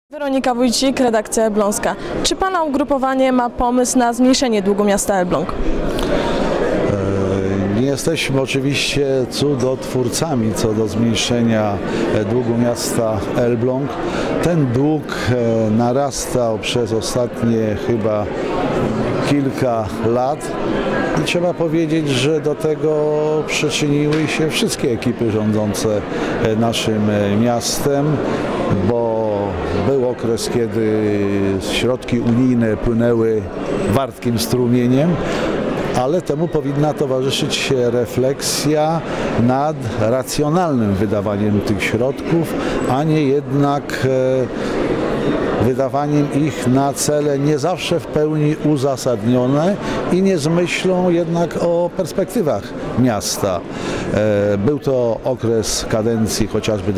Weronika Wójcik, redakcja Elbląska. Czy Pana ugrupowanie ma pomysł na zmniejszenie długu miasta Elbląg? Nie jesteśmy oczywiście cudotwórcami co do zmniejszenia długu miasta Elbląg. Ten dług narastał przez ostatnie chyba kilka lat i trzeba powiedzieć, że do tego przyczyniły się wszystkie ekipy rządzące naszym miastem, bo był okres, kiedy środki unijne płynęły wartkim strumieniem, ale temu powinna towarzyszyć refleksja nad racjonalnym wydawaniem tych środków, a nie jednak wydawaniem ich na cele nie zawsze w pełni uzasadnione i nie z myślą jednak o perspektywach miasta. Był to okres kadencji chociażby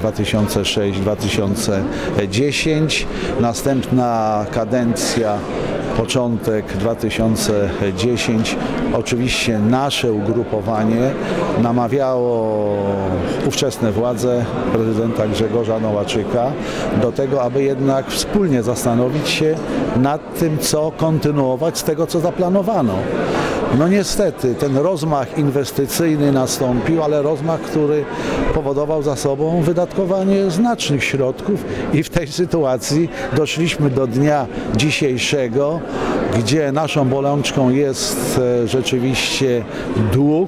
2006-2010, następna kadencja początek 2010. Oczywiście nasze ugrupowanie namawiało ówczesne władze prezydenta Grzegorza Nowaczyka do tego, aby jednak wspólnie zastanowić się nad tym, co kontynuować z tego, co zaplanowano. No niestety ten rozmach inwestycyjny nastąpił, ale rozmach, który powodował za sobą wydatkowanie znacznych środków i w tej sytuacji doszliśmy do dnia dzisiejszego, gdzie naszą bolączką jest rzeczywiście dług.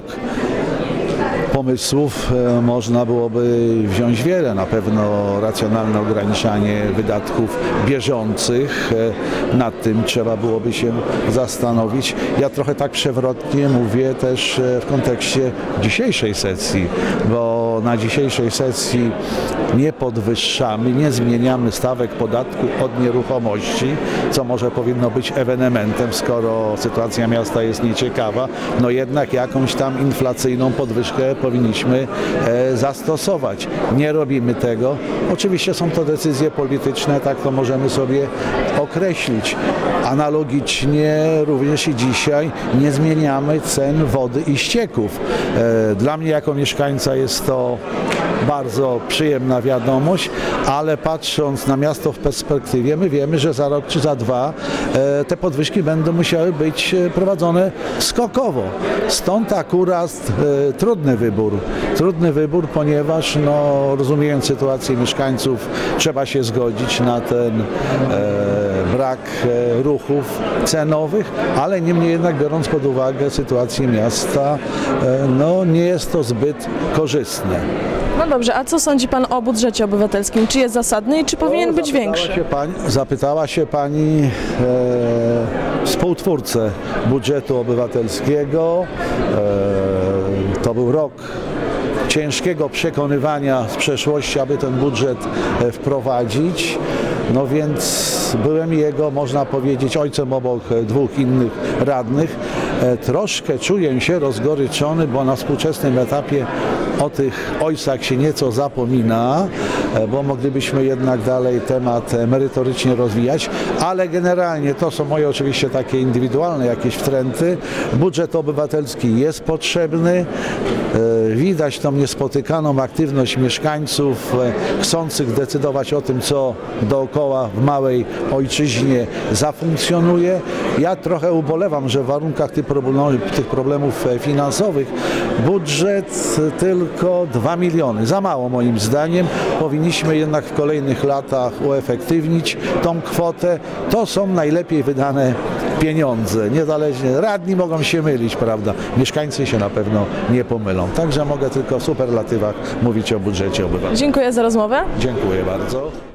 Pomysłów można byłoby wziąć wiele, na pewno racjonalne ograniczanie wydatków bieżących, nad tym trzeba byłoby się zastanowić. Ja trochę tak przewrotnie mówię też w kontekście dzisiejszej sesji, bo na dzisiejszej sesji nie podwyższamy, nie zmieniamy stawek podatku od nieruchomości, co może powinno być ewenementem, skoro sytuacja miasta jest nieciekawa, no jednak jakąś tam inflacyjną podwyżkę powinniśmy zastosować. Nie robimy tego. Oczywiście są to decyzje polityczne, tak to możemy sobie określić. Analogicznie również i dzisiaj nie zmieniamy cen wody i ścieków. Dla mnie jako mieszkańca jest to bardzo przyjemna wiadomość, ale patrząc na miasto w perspektywie, my wiemy, że za rok czy za dwa te podwyżki będą musiały być prowadzone skokowo. Stąd akurat trudny wybór, ponieważ rozumiejąc sytuację mieszkańców, trzeba się zgodzić na ten brak ruchów cenowych, ale niemniej jednak biorąc pod uwagę sytuację miasta, nie jest to zbyt korzystne. No dobrze, a co sądzi Pan o budżecie obywatelskim? Czy jest zasadny i czy powinien być większy? Zapytała się Pani współtwórcę budżetu obywatelskiego. To był rok ciężkiego przekonywania z przeszłości, aby ten budżet wprowadzić. No więc byłem jego, można powiedzieć, ojcem obok dwóch innych radnych. Troszkę czuję się rozgoryczony, bo na współczesnym etapie o tych ojcach się nieco zapomina, bo moglibyśmy jednak dalej temat merytorycznie rozwijać, ale generalnie to są moje oczywiście takie indywidualne jakieś wtręty. Budżet obywatelski jest potrzebny. Widać tą niespotykaną aktywność mieszkańców chcących decydować o tym, co dookoła w małej ojczyźnie zafunkcjonuje. Ja trochę ubolewam, że w warunkach tych problemów finansowych budżet tylko 2 miliony. Za mało moim zdaniem. Powinniśmy jednak w kolejnych latach uefektywnić tą kwotę. To są najlepiej wydane pieniądze. Niezależnie, radni mogą się mylić, prawda? Mieszkańcy się na pewno nie pomylą. Także mogę tylko w superlatywach mówić o budżecie obywatelskim. Dziękuję za rozmowę. Dziękuję bardzo.